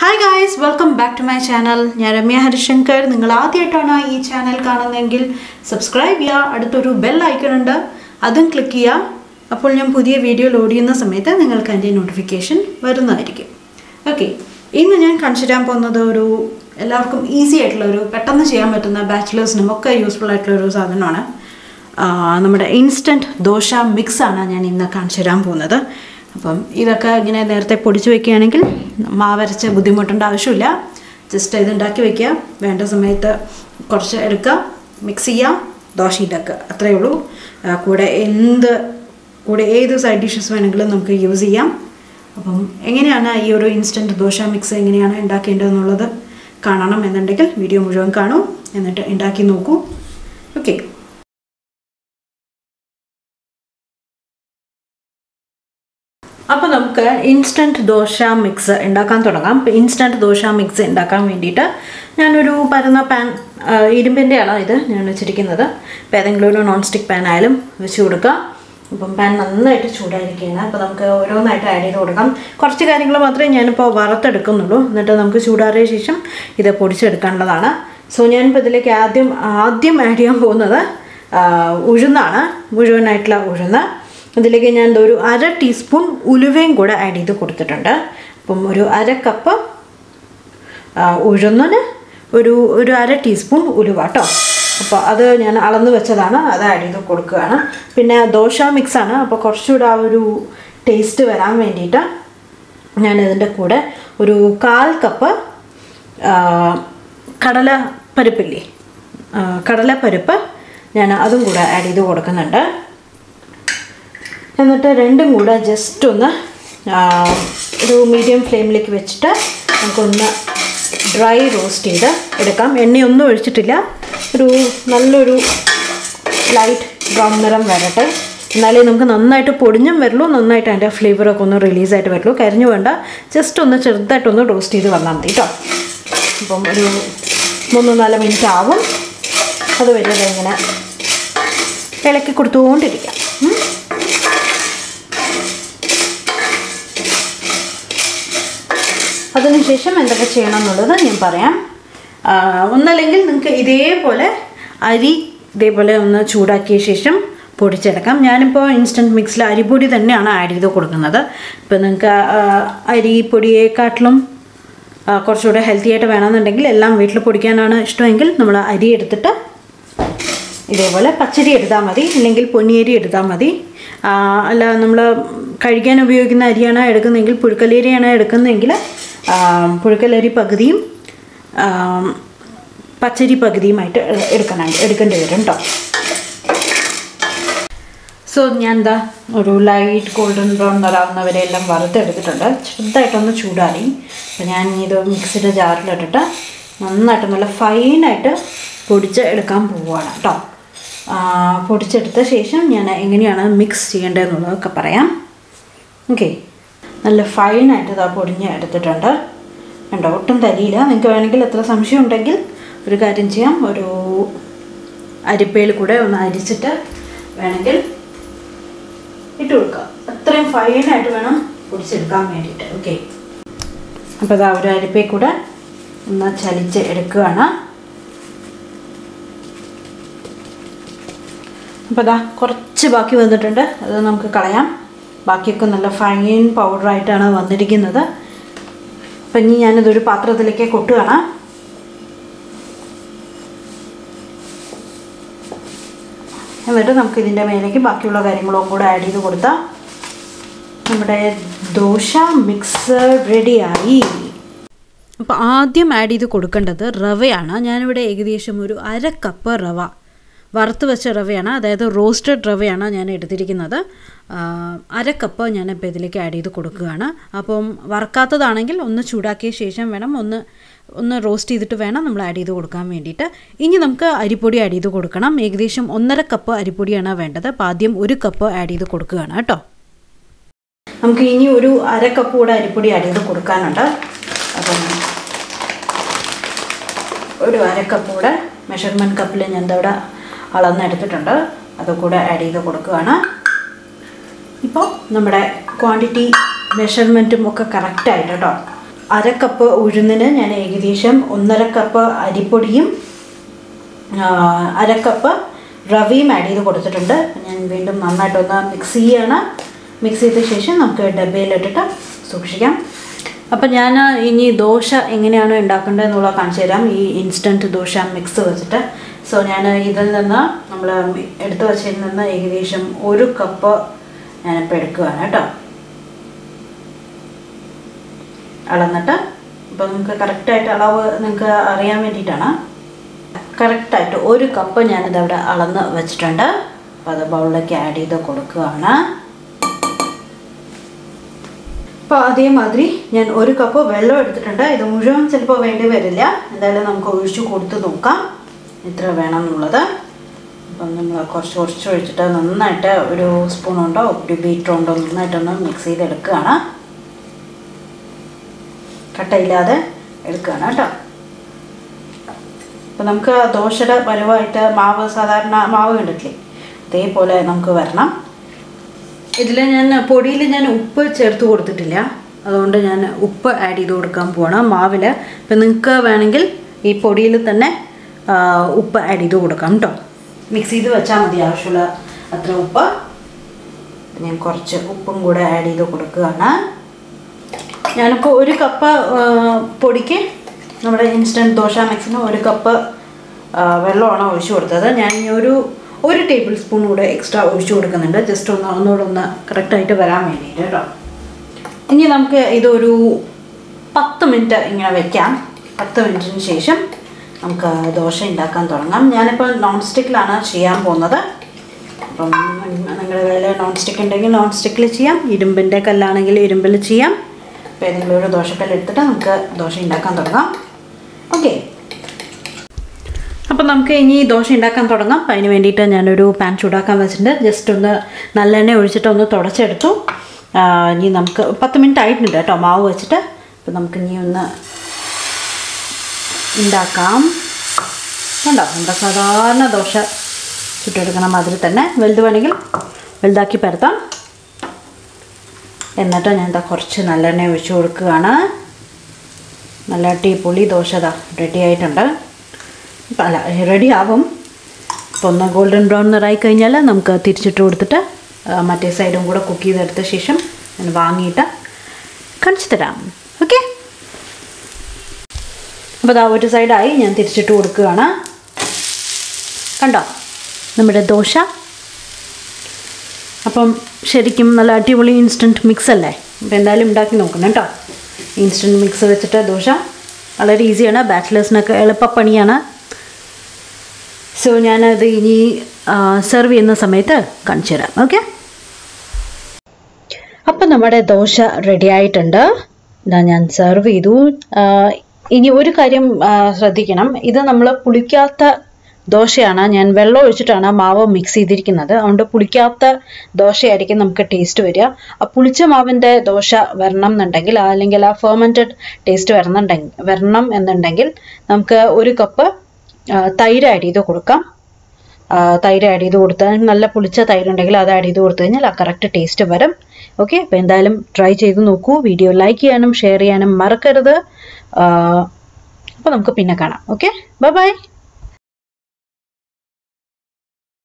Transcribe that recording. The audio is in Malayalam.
Hi guys, welcome back to my channel. I am Ramya Harishankar. If you are new to this channel, subscribe and bell icon. Click here. Then I will video load the notification. Okay. This is consider easy bachelors useful instant dosa mix ഇതൊക്കെ ഇങ്ങനെ നേരത്തെ പൊടിച്ചു വെക്കുകയാണെങ്കിൽ മാവരച്ച ബുദ്ധിമുട്ടേണ്ട ആവശ്യമില്ല ജസ്റ്റ് ഇത് ഉണ്ടാക്കി വെക്കുക വേണ്ട സമയത്ത് കുറച്ച് എടുക്കുക മിക്സ് ചെയ്യുക ദോശ ഉണ്ടാക്കുക അത്രേ ഉള്ളൂ കൂടെ ഏത് സൈഡ് ഡിഷസ് വേണമെങ്കിലും നമുക്ക് യൂസ് ചെയ്യാം അപ്പം എങ്ങനെയാണ് ഈ ഒരു ഇൻസ്റ്റന്റ് ദോശ മിക്സ് എങ്ങനെയാണ് ഉണ്ടാക്കേണ്ടതെന്നുള്ളത് കാണണം എന്നുണ്ടെങ്കിൽ വീഡിയോ മുഴുവൻ കാണൂ എന്നിട്ട് ഉണ്ടാക്കി നോക്കൂ ഓക്കേ അപ്പോൾ നമുക്ക് ഇൻസ്റ്റന്റ് ദോശ മിക്സ് ഉണ്ടാക്കാൻ തുടങ്ങാം ഇൻസ്റ്റന്റ് ദോശ മിക്സ് ഉണ്ടാക്കാൻ വേണ്ടിയിട്ട് ഞാനൊരു പരന്ന പാൻ ഇരുമ്പിൻ്റെയാണ് ഇത് ഞാൻ വെച്ചിരിക്കുന്നത് അപ്പോൾ ഏതെങ്കിലും ഒരു നോൺ സ്റ്റിക്ക് പാൻ ആയാലും വെച്ച് കൊടുക്കുക അപ്പം പാൻ നന്നായിട്ട് ചൂടായിരിക്കുകയാണ് അപ്പോൾ നമുക്ക് ഓരോന്നായിട്ട് ആഡ് ചെയ്ത് കൊടുക്കാം കുറച്ച് കാര്യങ്ങൾ മാത്രമേ ഞാനിപ്പോൾ വറുത്തെടുക്കുന്നുള്ളൂ എന്നിട്ട് നമുക്ക് ചൂടാറിയ ശേഷം ഇത് പൊടിച്ചെടുക്കാനുള്ളതാണ് സോ ഞാനിപ്പോൾ ഇതിലേക്ക് ആദ്യം ആഡ് ചെയ്യാൻ പോകുന്നത് ഉഴുന്നാണ് മുഴുവനായിട്ടുള്ള ഉഴുന്ന് അതിലേക്ക് ഞാൻ ഒരു 1/2 ടീസ്പൂൺ ഉലുവയും കൂടെ ആഡ് ചെയ്ത് കൊടുത്തിട്ടുണ്ട് അപ്പം ഒരു 1/2 കപ്പ് ഉഴുന്നിന് ഒരു 1/2 ടീസ്പൂൺ ഉലുവ കേട്ടോ അപ്പോൾ അത് ഞാൻ അളന്ന് വെച്ചതാണ് അത് ആഡ് ചെയ്ത് കൊടുക്കുകയാണ് പിന്നെ ദോശ മിക്സാണ് അപ്പോൾ കുറച്ചുകൂടെ ആ ഒരു ടേസ്റ്റ് വരാൻ വേണ്ടിയിട്ട് ഞാൻ ഇതിൻ്റെ കൂടെ ഒരു 1/4 കപ്പ് കടലപ്പരിപ്പ് ഞാൻ അതും കൂടെ ആഡ് ചെയ്ത് കൊടുക്കുന്നുണ്ട് എന്നിട്ട് രണ്ടും കൂടെ ജസ്റ്റ് ഒന്ന് ഒരു മീഡിയം ഫ്ലെയിമിലേക്ക് വെച്ചിട്ട് നമുക്കൊന്ന് ഡ്രൈ റോസ്റ്റ് ചെയ്ത് എടുക്കാം എണ്ണയൊന്നും ഒഴിച്ചിട്ടില്ല ഒരു നല്ലൊരു ലൈറ്റ് ബ്രൗൺ നിറം വരട്ടെ എന്നാലേ നമുക്ക് നന്നായിട്ട് പൊടിഞ്ഞും വരുള്ളൂ നന്നായിട്ട് അതിൻ്റെ ഫ്ലേവറൊക്കെ ഒന്ന് റിലീസായിട്ട് വരുള്ളൂ കരിഞ്ഞു വേണ്ട ജസ്റ്റ് ഒന്ന് ചെറുതായിട്ടൊന്ന് റോസ്റ്റ് ചെയ്ത് വന്നാൽ മതി കേട്ടോ അപ്പം ഒരു 3-4 മിനിറ്റ് ആവും അതുവരെ ഇങ്ങനെ ഇളക്കി കൊടുത്തുകൊണ്ടിരിക്കാം അതിനുശേഷം എന്തൊക്കെ ചെയ്യണം എന്നുള്ളത് ഞാൻ പറയാം ഒന്നല്ലെങ്കിൽ നിങ്ങൾക്ക് ഇതേപോലെ അരി ഇതേപോലെ ഒന്ന് ചൂടാക്കിയ ശേഷം പൊടിച്ചെടുക്കാം ഞാനിപ്പോൾ ഇൻസ്റ്റൻറ്റ് മിക്സിൽ അരിപ്പൊടി തന്നെയാണ് ആഡ് ചെയ്ത് കൊടുക്കുന്നത് ഇപ്പോൾ നിങ്ങൾക്ക് അരിപ്പൊടിയെക്കാട്ടിലും കുറച്ചുകൂടെ ഹെൽത്തി ആയിട്ട് വേണമെന്നുണ്ടെങ്കിൽ എല്ലാം വീട്ടിൽ പൊടിക്കാനാണ് ഇഷ്ടമെങ്കിൽ നമ്മൾ അരി എടുത്തിട്ട് ഇതേപോലെ പച്ചരി എടുത്താൽ മതി അല്ലെങ്കിൽ പൊന്നിയരി എടുത്താൽ മതി അല്ല നമ്മൾ കഴിക്കാൻ ഉപയോഗിക്കുന്ന അരിയാണ് എടുക്കുന്നതെങ്കിൽ പുഴുക്കലരിയാണ് എടുക്കുന്നതെങ്കിൽ പുഴുക്കലരി പകുതിയും പച്ചരി പകുതിയുമായിട്ട് എടുക്കേണ്ടി വരും കേട്ടോ സോ ഞാൻ എന്താ ഒരു ലൈറ്റ് ഗോൾഡൻ ബ്രൗൺ നിറാവുന്നവരെല്ലാം വറുത്തെടുത്തിട്ടുണ്ട് ചെറുതായിട്ടൊന്ന് ചൂടാറി അപ്പോൾ ഞാൻ ഇത് മിക്സിയുടെ ജാറിലിട്ടിട്ട് നന്നായിട്ട് നല്ല ഫൈനായിട്ട് പൊടിച്ച് എടുക്കാൻ പോവുകയാണ് കേട്ടോ പൊടിച്ചെടുത്ത ശേഷം ഞാൻ എങ്ങനെയാണ് മിക്സ് ചെയ്യേണ്ടതെന്നുള്ളതൊക്കെ പറയാം ഓക്കെ നല്ല ഫൈനായിട്ട് ഇതാ പൊടിഞ്ഞ് എടുത്തിട്ടുണ്ട് കണ്ടോ ഒട്ടും തരിയില്ല നിങ്ങൾക്ക് വേണമെങ്കിൽ എത്ര സംശയം ഉണ്ടെങ്കിൽ ഒരു കാര്യം ചെയ്യാം ഒരു അരിപ്പയിൽ കൂടെ ഒന്ന് അരിച്ചിട്ട് വേണമെങ്കിൽ ഇട്ട് കൊടുക്കുക അത്രയും ഫൈനായിട്ട് വേണം പൊടിച്ചെടുക്കാൻ വേണ്ടിയിട്ട് ഓക്കെ അപ്പോൾ ഇതാ ഒരു അരിപ്പയിൽ കൂടെ ഒന്ന് ചലിച്ച് എടുക്കുകയാണ് അപ്പോൾ ഇതാ കുറച്ച് ബാക്കി വന്നിട്ടുണ്ട് അത് നമുക്ക് കളയാം ബാക്കിയൊക്കെ നല്ല ഫൈൻ പൗഡറായിട്ടാണ് വന്നിരിക്കുന്നത് അപ്പം ഇനി ഞാനിതൊരു പാത്രത്തിലേക്ക് കൊട്ടുകയാണ് എന്നിട്ട് നമുക്കിതിൻ്റെ മേലേക്ക് ബാക്കിയുള്ള കാര്യങ്ങളും കൂടെ ആഡ് ചെയ്ത് കൊടുത്താൽ നമ്മുടെ ദോശ മിക്സ് റെഡിയായി അപ്പോൾ ആദ്യം ആഡ് ചെയ്ത് കൊടുക്കേണ്ടത് റവയാണ് ഞാനിവിടെ ഏകദേശം ഒരു 1/2 കപ്പ് റവ വറുത്ത് വെച്ച റവയാണ് അതായത് റോസ്റ്റഡ് റവയാണ് ഞാൻ എടുത്തിരിക്കുന്നത് 1/2 കപ്പ് ഞാനിപ്പോൾ ഇതിലേക്ക് ആഡ് ചെയ്ത് കൊടുക്കുകയാണ് അപ്പം വറുക്കാത്തതാണെങ്കിൽ ഒന്ന് ചൂടാക്കിയ ശേഷം വേണം ഒന്ന് റോസ്റ്റ് ചെയ്തിട്ട് വേണം നമ്മൾ ആഡ് ചെയ്ത് കൊടുക്കാൻ വേണ്ടിയിട്ട് ഇനി നമുക്ക് അരിപ്പൊടി ആഡ് ചെയ്ത് കൊടുക്കണം ഏകദേശം 1.5 കപ്പ് അരിപ്പൊടിയാണ് വേണ്ടത് അപ്പോൾ ആദ്യം 1 കപ്പ് ആഡ് ചെയ്ത് കൊടുക്കുകയാണ് കേട്ടോ നമുക്ക് ഇനി ഒരു 1/2 കപ്പ് കൂടെ അരിപ്പൊടി ആഡ് ചെയ്ത് കൊടുക്കാനുണ്ട് അപ്പം ഒരു 1/2 കപ്പ് കൂടെ മെഷർമെൻറ്റ് കപ്പിൽ ഞാൻ ഇവിടെ അളന്നെടുത്തിട്ടുണ്ട് അതുകൂടെ ആഡ് ചെയ്ത് കൊടുക്കുകയാണ് ഇപ്പോൾ നമ്മുടെ ക്വാണ്ടിറ്റി മെഷർമെൻറ്റും ഒക്കെ കറക്റ്റായിട്ട് കേട്ടോ 1/2 കപ്പ് ഉഴുന്നിന് ഞാൻ ഏകദേശം 1.5 കപ്പ് അരിപ്പൊടിയും 1/2 കപ്പ് റവയും ആഡ് ചെയ്ത് കൊടുത്തിട്ടുണ്ട്. ഞാൻ വീണ്ടും നന്നായിട്ടൊന്ന് മിക്സ് ചെയ്യണം. മിക്സ് ചെയ്ത ശേഷം നമുക്ക് ഡബ്ബയിലിട്ടിട്ട് സൂക്ഷിക്കാം. അപ്പം ഞാൻ ഇനി ദോശ എങ്ങനെയാണ് ഉണ്ടാക്കേണ്ടതെന്നുള്ളത് കാണിച്ചു തരാം, ഈ ഇൻസ്റ്റൻറ്റ് ദോശ മിക്സ് വെച്ചിട്ട്. സോ ഞാൻ ഇതിൽ നിന്ന് നമ്മൾ എടുത്തു വച്ചതിൽ നിന്ന് ഏകദേശം 1 കപ്പ് ഞാനിപ്പോൾ എടുക്കുകയാണ് കേട്ടോ, അളന്നിട്ട്. അപ്പോൾ നിങ്ങൾക്ക് കറക്റ്റായിട്ട് അളവ് നിങ്ങൾക്ക് അറിയാൻ വേണ്ടിയിട്ടാണ്. കറക്റ്റായിട്ട് 1 കപ്പ് ഞാനിതവിടെ അളന്ന് വെച്ചിട്ടുണ്ട്. അപ്പോൾ അത് ബൗളിലേക്ക് ആഡ് ചെയ്ത് കൊടുക്കുകയാണ്. അപ്പോൾ അതേമാതിരി ഞാൻ 1 കപ്പ് വെള്ളം എടുത്തിട്ടുണ്ട്. ഇത് മുഴുവൻ ചിലപ്പോൾ വേണ്ടി വരില്ല, എന്തായാലും നമുക്ക് ഒഴിച്ച് കൊടുത്ത് നോക്കാം എത്ര വേണം എന്നുള്ളത്. അപ്പം നമ്മൾ കുറച്ച് ഒഴിച്ചിട്ട് നന്നായിട്ട് ഒരു സ്പൂണുണ്ടോ ഒരു ബീറ്ററുണ്ടോ നന്നായിട്ടൊന്ന് മിക്സ് ചെയ്തെടുക്കുകയാണ്. കട്ടയില്ലാതെ എടുക്കുകയാണ് കേട്ടോ. അപ്പം നമുക്ക് ദോശയുടെ പരുവായിട്ട് മാവ്, സാധാരണ മാവ് കണ്ടിട്ടില്ലേ, അതേപോലെ നമുക്ക് വരണം. ഇതിൽ ഞാൻ പൊടിയിൽ ഞാൻ ഉപ്പ് ചേർത്ത് കൊടുത്തിട്ടില്ല, അതുകൊണ്ട് ഞാൻ ഉപ്പ് ആഡ് ചെയ്ത് കൊടുക്കാൻ പോവാണ് മാവിൽ. അപ്പം നിങ്ങൾക്ക് വേണമെങ്കിൽ ഈ പൊടിയിൽ തന്നെ ഉപ്പ് ആഡ് ചെയ്ത് കൊടുക്കാം കേട്ടോ. മിക്സ് ചെയ്ത് വെച്ചാൽ മതി ആവശ്യമുള്ള അത്ര ഉപ്പ്. ഞാൻ കുറച്ച് ഉപ്പും കൂടെ ആഡ് ചെയ്ത് കൊടുക്കുകയാണ്. ഞാനിപ്പോൾ 1 കപ്പ് പൊടിക്ക് നമ്മുടെ ഇൻസ്റ്റൻറ്റ് ദോശ മിക്സിന് 1 കപ്പ് വെള്ളമാണ് ഒഴിച്ചു കൊടുത്തത്. ഞാൻ ഇനി ഒരു ടേബിൾ സ്പൂൺ കൂടെ എക്സ്ട്രാ ഒഴിച്ചു കൊടുക്കുന്നുണ്ട്, ജസ്റ്റ് ഒന്നുകൂടെ കറക്റ്റായിട്ട് വരാൻ വേണ്ടിയിട്ട് കേട്ടോ. ഇനി നമുക്ക് ഇതൊരു 10 മിനിറ്റ് ഇങ്ങനെ വയ്ക്കാം. 10 മിനിറ്റിന് ശേഷം നമുക്ക് ദോശ ഉണ്ടാക്കാൻ തുടങ്ങാം. ഞാനിപ്പോൾ നോൺ സ്റ്റിക്കിലാണ് ചെയ്യാൻ പോകുന്നത്. അപ്പം നിങ്ങളുടെ കയ്യിൽ നോൺ സ്റ്റിക്ക് ഉണ്ടെങ്കിൽ നോൺ സ്റ്റിക്കിൽ ചെയ്യാം, ഇരുമ്പിൻ്റെ കല്ലാണെങ്കിൽ ഇരുമ്പിൽ ചെയ്യാം. അപ്പോൾ ഏതെങ്കിലും ഒരു ദോശക്കല്ല് എടുത്തിട്ട് നമുക്ക് ദോശ ഉണ്ടാക്കാൻ തുടങ്ങാം. ഓക്കെ, അപ്പം നമുക്ക് ഇനി ദോശ ഉണ്ടാക്കാൻ തുടങ്ങാം. അപ്പം അതിന് വേണ്ടിയിട്ട് ഞാനൊരു പാൻ ചൂടാക്കാൻ വെച്ചിട്ടുണ്ട്. ജസ്റ്റ് ഒന്ന് നല്ലെണ്ണ ഒഴിച്ചിട്ട് ഒന്ന് തുടച്ചെടുത്തു. ഇനി നമുക്ക് 10 മിനിറ്റ് ആയിട്ടുണ്ട് കേട്ടോ മാവ് വെച്ചിട്ട്. അപ്പം നമുക്ക് ഇനി ഒന്ന് ഉണ്ടാക്കാം. കണ്ടോ, നമ്മുടെ സാധാരണ ദോശ ചുട്ടെടുക്കണ മാതിരി തന്നെ, വലുത് വേണമെങ്കിൽ വലുതാക്കി പരത്താം. എന്നിട്ട് ഞാൻ കുറച്ച് നല്ലെണ്ണ ഒഴിച്ച് കൊടുക്കുകയാണ്. നല്ല അടിപൊളി ദോശ റെഡി ആയിട്ടുണ്ട്. അല്ല, റെഡി ആവും. അപ്പോൾ ഒന്ന് ഗോൾഡൻ ബ്രൗൺ നിറായി കഴിഞ്ഞാൽ നമുക്ക് തിരിച്ചിട്ട് കൊടുത്തിട്ട് മറ്റേ സൈഡും കൂടെ കുക്ക് ചെയ്തെടുത്ത ശേഷം ഞാൻ വാങ്ങിയിട്ട് കാണിച്ചു തരാം. ഓക്കെ, അപ്പോൾ അതാ ഒരു സൈഡായി, ഞാൻ തിരിച്ചിട്ട് കൊടുക്കുകയാണ്. കണ്ടോ നമ്മുടെ ദോശ. അപ്പം ശരിക്കും നല്ല അടിപൊളി ഇൻസ്റ്റൻറ്റ് മിക്സ് അല്ലേ. അപ്പോൾ എന്തായാലും ഉണ്ടാക്കി നോക്കണം കേട്ടോ. ഇൻസ്റ്റൻറ്റ് മിക്സ് വെച്ചിട്ട് ദോശ വളരെ ഈസിയാണ്, ബാച്ചിലേഴ്സിനൊക്കെ എളുപ്പപ്പണിയാണ്. സോ ഞാനത് ഇനി സെർവ് ചെയ്യുന്ന സമയത്ത് കാണിച്ചു തരാം. ഓക്കെ, അപ്പം നമ്മുടെ ദോശ റെഡി ആയിട്ടുണ്ട്. ഇതാ ഞാൻ സെർവ് ചെയ്തു. ഇനി ഒരു കാര്യം ശ്രദ്ധിക്കണം, ഇത് നമ്മൾ പുളിക്കാത്ത ദോശയാണ്. ഞാൻ വെള്ളം ഒഴിച്ചിട്ടാണ് മാവ് മിക്സ് ചെയ്തിരിക്കുന്നത്, അതുകൊണ്ട് പുളിക്കാത്ത ദോശയായിരിക്കും നമുക്ക് ടേസ്റ്റ് വരിക. ആ പുളിച്ച മാവിൻ്റെ ദോശ വരണം എന്നുണ്ടെങ്കിൽ, അല്ലെങ്കിൽ ആ ഫെർമെൻറ്റഡ് ടേസ്റ്റ് വരണം എന്നുണ്ടെങ്കിൽ നമുക്ക് 1 കപ്പ് തൈര് ആഡ് ചെയ്ത് കൊടുക്കാം. തൈര് ആഡ് ചെയ്ത് കൊടുത്താൽ, നല്ല പുളിച്ച തൈരുണ്ടെങ്കിൽ അത് ആഡ് ചെയ്ത് കൊടുത്തു കഴിഞ്ഞാൽ ആ കറക്റ്റ് ടേസ്റ്റ് വരും. ഓക്കെ, അപ്പോൾ എന്തായാലും ട്രൈ ചെയ്ത് നോക്കൂ. വീഡിയോ ലൈക്ക് ചെയ്യാനും ഷെയർ ചെയ്യാനും മറക്കരുത്. അപ്പോൾ നമുക്ക് പിന്നെ കാണാം. Okay, bye by.